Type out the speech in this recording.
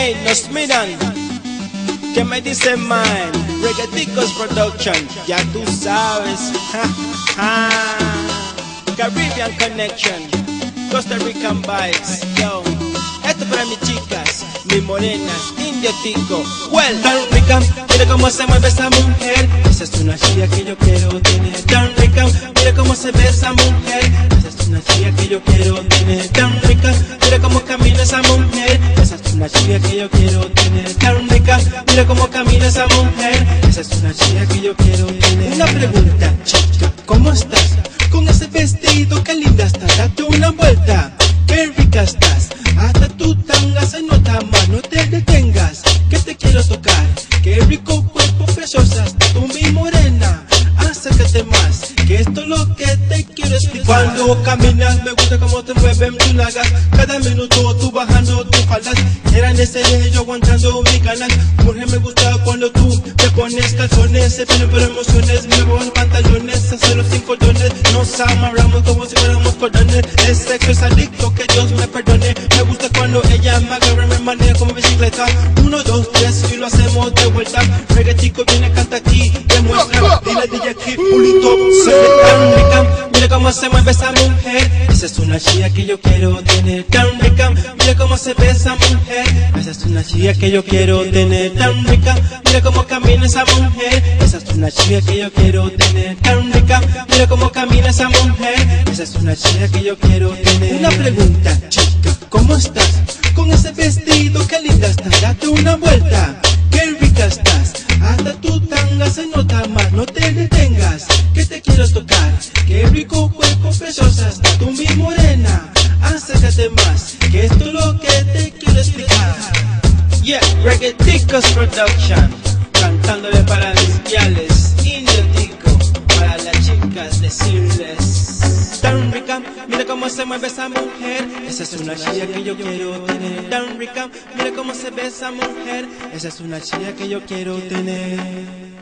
Ey, nos miran, que me dicen man, Reggaeticos Production, ya tú sabes, ja, ja. Caribbean Connection, Costa Rican Vibes, yo. Esto para mis chicas, mis morenas, Indio Tico, well. Tan rica, mira cómo se mueve esa mujer, esa es una chica que yo quiero tener. Tan rica, mira cómo se ve esa mujer, esa es una chica que yo quiero tener. Tan rica, mira cómo camina esa mujer, esa es una chica que yo quiero tener. Tan rica, mira cómo camina esa mujer, esa es una chica que yo quiero tener. Una pregunta, chica, ¿cómo estás? Con ese vestido, qué linda estás, date una vuelta, qué rica estás. Hasta tu tanga se nota más, no te detengas, que te quiero tocar. Qué rico cuerpo, preciosa, tú mi morena, acércate más, que esto es lo que te quiero explicar. Cuando caminas me gusta cómo te mueven tus nalgas, cada minuto tú bajando tus faldas. Era en ese día yo aguantando mi ganas. Mujer, me gusta cuando tú te pones calzones, se ponen por emociones, me pongo los pantalones, hacerlo sin cordones, nos amarramos como si fuéramos cordones. El sexo es adicto, que Dios me perdone. Me gusta cuando ella me agarra, me maneja como bicicleta. 1, 2, 3 y lo hacemos de vuelta. Reggaetico viene, canta aquí, demuestra. Dile DJ Kid, pulito, se tan rica. Mira cómo se mueve esa mujer, esa es una chica que yo quiero tener. Tan rica, mira cómo se ve esa mujer, esa es una chica que yo quiero tener. Tan rica, mira cómo camina esa mujer, esa es una chica que yo quiero tener. Tan rica, mira cómo camina esa mujer, esa es una chica que yo quiero tener. Una pregunta, chica, ¿cómo estás? Con ese vestido, qué linda estás, date una vuelta, qué rica estás. Hasta tu tanga se nota más, no te detengas, que te quiero tocar. Qué rico cuerpo, preciosa está tú mi morena, acércate más, que esto es lo que te quiero explicar. Yeah, Reggaeticos Production, cantándole para mis viales, Indio Tico, para las chicas decirles. Tan rica, mira cómo se mueve esa mujer, esa es una chica que yo quiero tener. Tan rica, mira cómo se ve esa mujer, esa es una chica que yo quiero tener.